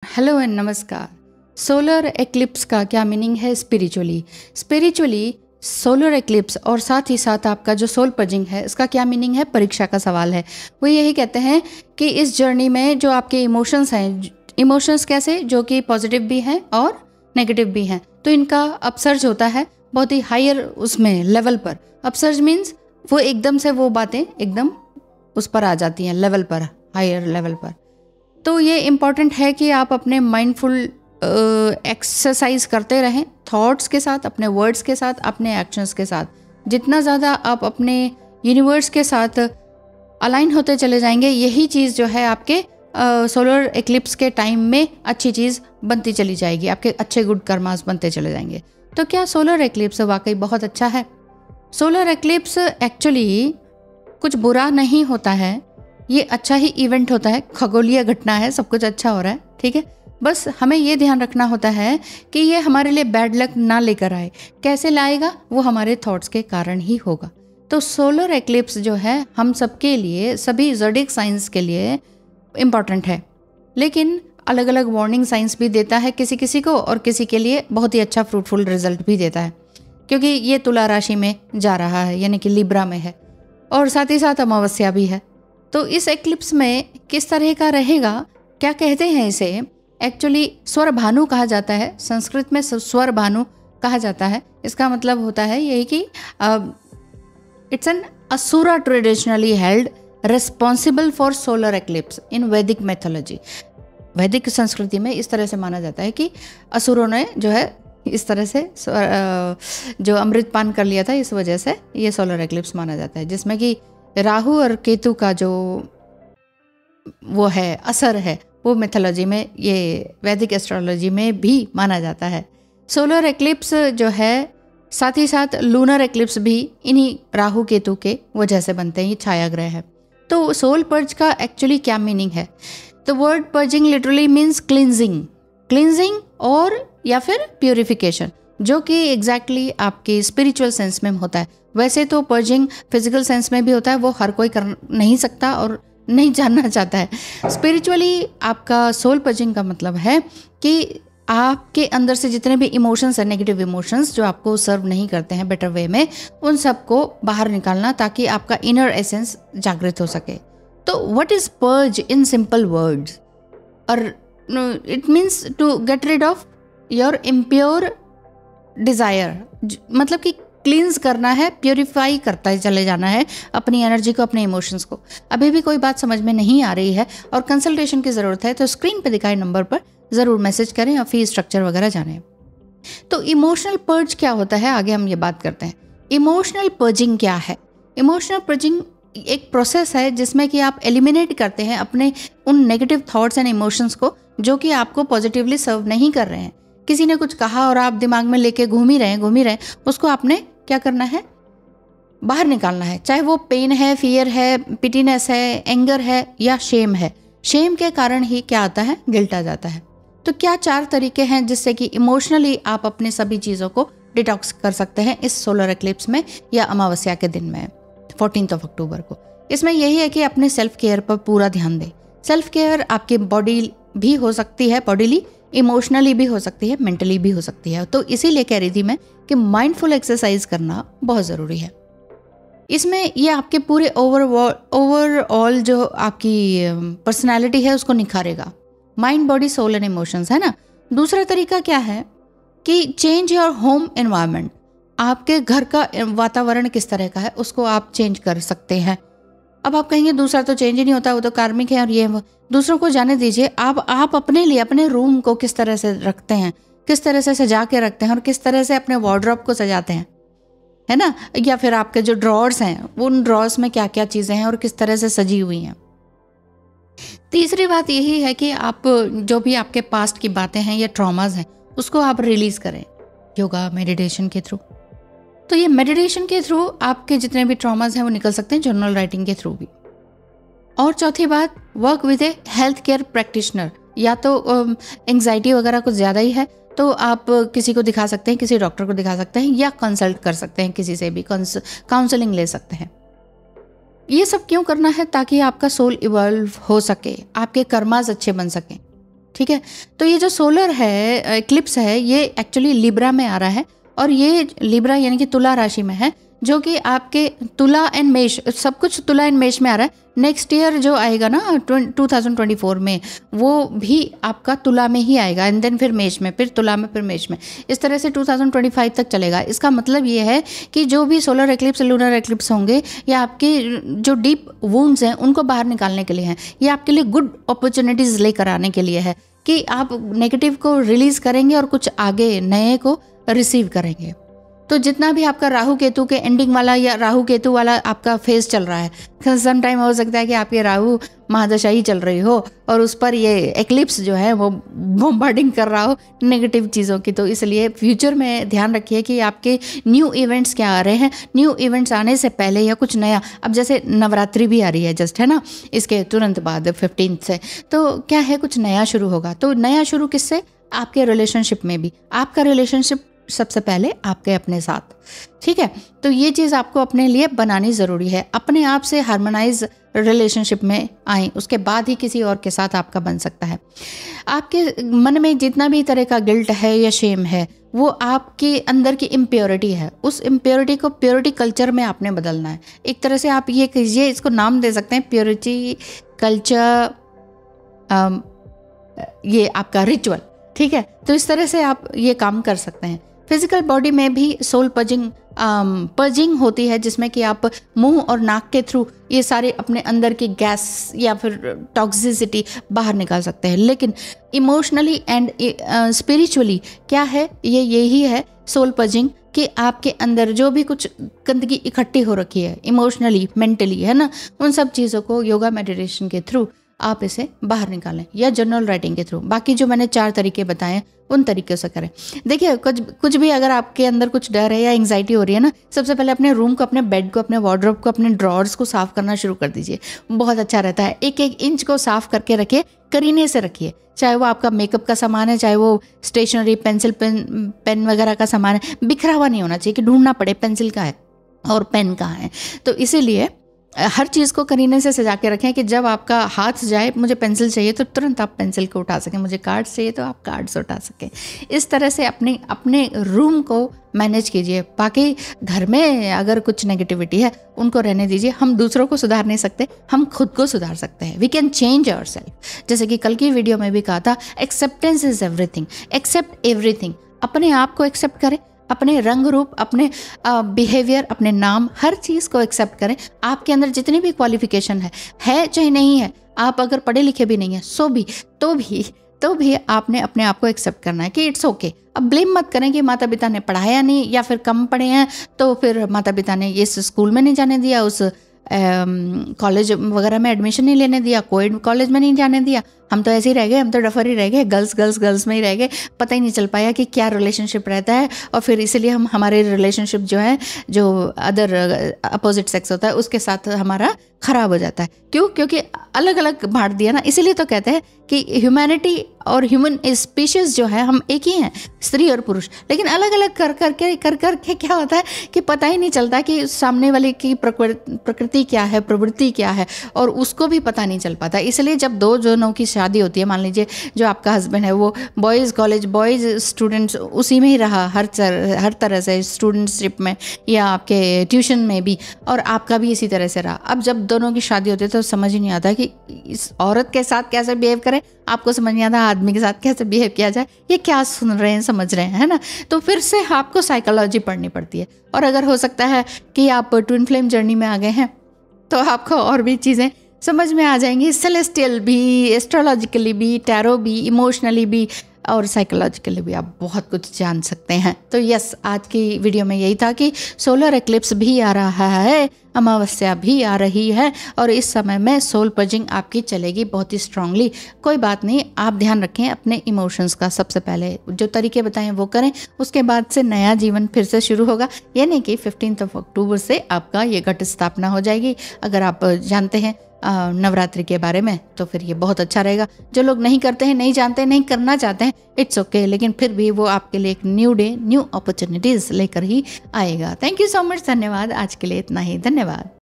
Hello and नमस्कार। Solar eclipse का क्या मीनिंग है स्पिरिचुअली सोलर एक्लिप्स और साथ ही साथ आपका जो सोल पर्जिंग है इसका क्या मीनिंग है, परीक्षा का सवाल है। वो यही कहते हैं कि इस जर्नी में जो आपके इमोशंस हैं, इमोशंस कैसे, जो कि पॉजिटिव भी हैं और नेगेटिव भी हैं, तो इनका अपसर्ज होता है बहुत ही हायर उसमें लेवल पर। अपसर्ज मीन्स वो एकदम से वो बातें एकदम उस पर आ जाती हैं, लेवल पर, हायर लेवल पर। तो ये इम्पॉर्टेंट है कि आप अपने माइंडफुल एक्सरसाइज करते रहें, थॉट्स के साथ, अपने वर्ड्स के साथ, अपने एक्शंस के साथ। जितना ज़्यादा आप अपने यूनिवर्स के साथ अलाइन होते चले जाएंगे, यही चीज़ जो है आपके सोलर एक्लिप्स के टाइम में अच्छी चीज़ बनती चली जाएगी, आपके अच्छे गुड कर्मास बनते चले जाएंगे। तो क्या सोलर एक्लिप्स वाकई बहुत अच्छा है? सोलर एक्लिप्स एक्चुअली कुछ बुरा नहीं होता है, ये अच्छा ही इवेंट होता है, खगोलीय घटना है, सब कुछ अच्छा हो रहा है, ठीक है। बस हमें ये ध्यान रखना होता है कि ये हमारे लिए बैड लक ना लेकर आए। कैसे लाएगा? वो हमारे थॉट्स के कारण ही होगा। तो सोलर एक्लिप्स जो है हम सबके लिए, सभी ज़ोडिएक साइंस के लिए इम्पॉर्टेंट है, लेकिन अलग अलग वार्निंग साइंस भी देता है किसी किसी को, और किसी के लिए बहुत ही अच्छा फ्रूटफुल रिजल्ट भी देता है, क्योंकि ये तुला राशि में जा रहा है, यानी कि लिब्रा में है, और साथ ही साथ अमावस्या भी है। तो इस एक्लिप्स में किस तरह का रहेगा, क्या कहते हैं इसे? एक्चुअली स्वर भानु कहा जाता है, संस्कृत में स्वर भानु कहा जाता है। इसका मतलब होता है यही कि it's an asura traditionally held responsible for solar eclipse in Vedic mythology. वैदिक संस्कृति में इस तरह से माना जाता है कि असुरों ने जो है इस तरह से जो अमृत पान कर लिया था, इस वजह से ये सोलर एक्लिप्स माना जाता है, जिसमें कि राहु और केतु का जो वो है असर है, वो मिथोलॉजी में, ये वैदिक एस्ट्रोलॉजी में भी माना जाता है। सोलर एक्लिप्स जो है, साथ ही साथ लूनर एक्लिप्स भी इन्हीं राहु केतु के वजह से बनते हैं, ये छाया ग्रह है। तो सोल पर्ज का एक्चुअली क्या मीनिंग है? तो word purging literally means cleansing और या फिर प्योरिफिकेशन, जो कि एग्जैक्टली आपके स्पिरिचुअल सेंस में होता है। वैसे तो पर्जिंग फिजिकल सेंस में भी होता है, वो हर कोई कर नहीं सकता और नहीं जानना चाहता है। स्पिरिचुअली आपका सोल पर्जिंग का मतलब है कि आपके अंदर से जितने भी इमोशंस हैं, नेगेटिव इमोशंस जो आपको सर्व नहीं करते हैं बेटर वे में, उन सबको बाहर निकालना, ताकि आपका इनर एसेंस जागृत हो सके। तो what is purge in simple words? और it means to get rid of your impure desire, मतलब कि क्लींस करना है, प्योरीफाई करता चले जाना है अपनी एनर्जी को, अपने इमोशंस को। अभी भी कोई बात समझ में नहीं आ रही है और कंसल्टेशन की ज़रूरत है, तो स्क्रीन पे दिखाए नंबर पर ज़रूर मैसेज करें और फी स्ट्रक्चर वगैरह जानें। तो इमोशनल पर्ज क्या होता है, आगे हम ये बात करते हैं। इमोशनल पर्जिंग क्या है? इमोशनल पर्जिंग एक प्रोसेस है जिसमें कि आप एलिमिनेट करते हैं अपने उन नेगेटिव थॉट्स एंड इमोशंस को जो कि आपको पॉजिटिवली सर्व नहीं कर रहे हैं। किसी ने कुछ कहा और आप दिमाग में लेके घूम ही रहे हैं, उसको आपने क्या करना है? बाहर निकालना है। चाहे वो पेन है, फियर है, पिटीनेस है, एंगर है या शेम है। शेम के कारण ही क्या आता है? गिल्ट आ जाता है। तो क्या 4 तरीके हैं जिससे कि इमोशनली आप अपने सभी चीज़ों को डिटॉक्स कर सकते हैं इस सोलर एक्लिप्स में या अमावस्या के दिन में, 14 अक्टूबर को। इसमें यही है कि अपने सेल्फ केयर पर पूरा ध्यान दें। सेल्फ केयर आपकी बॉडी भी हो सकती है, बॉडीली, इमोशनली भी हो सकती है, मेंटली भी हो सकती है। तो इसीलिए कह रही थी मैं कि माइंडफुल एक्सरसाइज करना बहुत ज़रूरी है। इसमें ये आपके पूरे ओवरऑल जो आपकी पर्सनालिटी है उसको निखारेगा। Mind, body, soul and emotions, है ना। दूसरा तरीका क्या है कि चेंज योर होम एनवायरनमेंट। आपके घर का वातावरण किस तरह का है उसको आप चेंज कर सकते हैं। अब आप कहेंगे दूसरा तो चेंज ही नहीं होता, वो तो कार्मिक है और ये वो। दूसरों को जाने दीजिए। आप अपने लिए अपने रूम को किस तरह से रखते हैं, किस तरह से सजा के रखते हैं और किस तरह से अपने वार्डरोब को सजाते हैं, है ना। या फिर आपके जो ड्रॉर्स हैं, उन ड्रॉर्स में क्या क्या चीज़ें हैं और किस तरह से सजी हुई हैं। तीसरी बात यही है कि आप जो भी आपके पास्ट की बातें हैं या ट्रॉमाज हैं उसको आप रिलीज करें योगा, मेडिटेशन के थ्रू। तो ये मेडिटेशन के थ्रू आपके जितने भी ट्रॉमाज हैं वो निकल सकते हैं, जर्नल राइटिंग के थ्रू भी। और चौथी बात, work with a health care practitioner. या तो एंग्जाइटी वगैरह कुछ ज़्यादा ही है तो आप किसी को दिखा सकते हैं, किसी डॉक्टर को दिखा सकते हैं या कंसल्ट कर सकते हैं, किसी से भी काउंसलिंग ले सकते हैं। ये सब क्यों करना है? ताकि आपका सोल इवॉल्व हो सके, आपके कर्मास अच्छे बन सकें। ठीक है। तो ये जो सोलर है एक्लिप्स है, ये एक्चुअली लिब्रा में आ रहा है, और ये लिब्रा यानी कि तुला राशि में है, जो कि आपके तुला एंड मेष, सब कुछ तुला एंड मेष में आ रहा है। नेक्स्ट ईयर जो आएगा ना 2024 में, वो भी आपका तुला में ही आएगा, एंड देन फिर मेष में, फिर तुला में, फिर मेष में, इस तरह से 2025 तक चलेगा। इसका मतलब ये है कि जो भी सोलर एक्लिप्स, लूनर एक्लिप्स होंगे, या आपके जो डीप वुंड्स हैं उनको बाहर निकालने के लिए हैं, ये आपके लिए गुड अपॉर्चुनिटीज़ लेकर आने के लिए है कि आप नेगेटिव को रिलीज़ करेंगे और कुछ आगे नए को रिसीव करेंगे। तो जितना भी आपका राहु केतु के एंडिंग वाला या राहु केतु वाला आपका फेज चल रहा है, सम टाइम हो सकता है कि आपके राहु महादशा ही चल रही हो और उस पर ये एक्लिप्स जो है वो बॉम्बार्डिंग कर रहा हो नेगेटिव चीज़ों की। तो इसलिए फ्यूचर में ध्यान रखिए कि आपके न्यू इवेंट्स क्या आ रहे हैं। न्यू इवेंट्स आने से पहले या कुछ नया, अब जैसे नवरात्रि भी आ रही है जस्ट, है ना, इसके तुरंत बाद 15 से, तो क्या है, कुछ नया शुरू होगा। तो नया शुरू किससे? आपके रिलेशनशिप में भी। आपका रिलेशनशिप सबसे पहले आपके अपने साथ, ठीक है। तो ये चीज़ आपको अपने लिए बनानी ज़रूरी है। अपने आप से हार्मोनाइज रिलेशनशिप में आए, उसके बाद ही किसी और के साथ आपका बन सकता है। आपके मन में जितना भी तरह का गिल्ट है या शेम है, वो आपके अंदर की इम्प्योरिटी है। उस इम्प्योरिटी को प्योरिटी कल्चर में आपने बदलना है। एक तरह से आप ये कीजिए, इसको नाम दे सकते हैं प्योरिटी कल्चर, ये आपका रिचुअल, ठीक है। तो इस तरह से आप ये काम कर सकते हैं। फिजिकल बॉडी में भी सोल पर्जिंग होती है, जिसमें कि आप मुंह और नाक के थ्रू ये सारे अपने अंदर की गैस या फिर टॉक्सिसिटी बाहर निकाल सकते हैं। लेकिन इमोशनली एंड स्पिरिचुअली क्या है, ये यही है सोल पर्जिंग, कि आपके अंदर जो भी कुछ गंदगी इकट्ठी हो रखी है इमोशनली, मेंटली, है ना, उन सब चीज़ों को योगा मेडिटेशन के थ्रू आप इसे बाहर निकालें, या जर्नल राइटिंग के थ्रू। बाकी जो मैंने 4 तरीके बताए उन तरीके से करें। देखिए, कुछ भी अगर आपके अंदर कुछ डर है या एंग्जाइटी हो रही है ना, सबसे पहले अपने रूम को, अपने बेड को, अपने वार्डरोब को, अपने ड्रॉर्स को साफ करना शुरू कर दीजिए। बहुत अच्छा रहता है। एक एक इंच को साफ करके रखिए, करीने से रखिए। चाहे वो आपका मेकअप का सामान है, चाहे वो स्टेशनरी, पेंसिल, पेन वगैरह का सामान है, बिखरा हुआ नहीं होना चाहिए कि ढूंढना पड़े पेंसिल कहाँ है और पेन कहाँ है। तो इसीलिए हर चीज़ को करीने से सजा के रखें कि जब आपका हाथ जाए, मुझे पेंसिल चाहिए तो तुरंत आप पेंसिल को उठा सकें, मुझे कार्ड्स चाहिए तो आप कार्ड्स उठा सकें। इस तरह से अपने रूम को मैनेज कीजिए। बाकी घर में अगर कुछ नेगेटिविटी है उनको रहने दीजिए। हम दूसरों को सुधार नहीं सकते, हम खुद को सुधार सकते हैं। We can change ourselves. जैसे कि कल की वीडियो में भी कहा था, acceptance is everything. Accept everything. अपने आप को एक्सेप्ट करें, अपने रंग रूप, अपने बिहेवियर, अपने नाम, हर चीज़ को एक्सेप्ट करें। आपके अंदर जितनी भी क्वालिफिकेशन है चाहे नहीं है, आप अगर पढ़े लिखे भी नहीं हैं तो भी आपने अपने आप को एक्सेप्ट करना है कि इट्स ओके। अब ब्लेम मत करें कि माता पिता ने पढ़ाया नहीं या फिर कम पढ़े हैं, तो फिर माता पिता ने इस स्कूल में नहीं जाने दिया, उस कॉलेज वगैरह में एडमिशन नहीं लेने दिया, कोई कॉलेज में नहीं जाने दिया, हम तो ऐसे ही रह गए, हम तो डफर ही रह गए, गर्ल्स में ही रह गए, पता ही नहीं चल पाया कि क्या रिलेशनशिप रहता है। और फिर इसीलिए हमारे रिलेशनशिप जो है, जो अदर अपोजिट सेक्स होता है उसके साथ हमारा ख़राब हो जाता है। क्यों? क्योंकि अलग अलग बांट दिया ना। इसीलिए तो कहते हैं कि ह्यूमैनिटी और ह्यूमन स्पीशीज़ जो है, हम एक ही हैं, स्त्री और पुरुष, लेकिन अलग अलग कर के क्या होता है कि पता ही नहीं चलता कि सामने वाले की प्रकृति क्या है, प्रवृत्ति क्या है, और उसको भी पता नहीं चल पाता। इसलिए जब दो जनों की शादी होती है, मान लीजिए जो आपका हस्बैंड है वो बॉयज़ कॉलेज, बॉयज़ स्टूडेंट्स उसी में ही रहा हर तरह से, स्टूडेंटशिप में या आपके ट्यूशन में भी, और आपका भी इसी तरह से रहा। अब जब दोनों की शादी होती है तो समझ ही नहीं आता कि इस औरत के साथ कैसे बिहेव करें, आपको समझ नहीं आता आदमी के साथ कैसे बिहेव किया जाए, ये क्या सुन रहे हैं, समझ रहे हैं, है ना। तो फिर से आपको साइकोलॉजी पढ़नी पड़ती है। और अगर हो सकता है कि आप ट्विन फ्लेम जर्नी में आ गए हैं तो आपको और भी चीज़ें समझ में आ जाएंगी, सेलेस्टियल भी, एस्ट्रोलॉजिकली भी, टैरो भी, इमोशनली भी, और साइकोलॉजिकली भी आप बहुत कुछ जान सकते हैं। तो यस, आज की वीडियो में यही था कि सोलर एक्लिप्स भी आ रहा है, अमावस्या भी आ रही है, और इस समय में सोल पर्जिंग आपकी चलेगी बहुत ही स्ट्रांगली। कोई बात नहीं, आप ध्यान रखें अपने इमोशंस का। सबसे पहले जो तरीके बताएं वो करें, उसके बाद से नया जीवन फिर से शुरू होगा। यानी कि 15 अक्टूबर से आपका ये घट स्थापना हो जाएगी। अगर आप जानते हैं नवरात्रि के बारे में तो फिर ये बहुत अच्छा रहेगा। जो लोग नहीं करते हैं, नहीं जानते, नहीं करना चाहते हैं, इट्स ओके, लेकिन फिर भी वो आपके लिए एक न्यू डे, न्यू अपॉर्चुनिटीज़ लेकर ही आएगा। थैंक यू सो मच, धन्यवाद। आज के लिए इतना ही, धन्यवाद।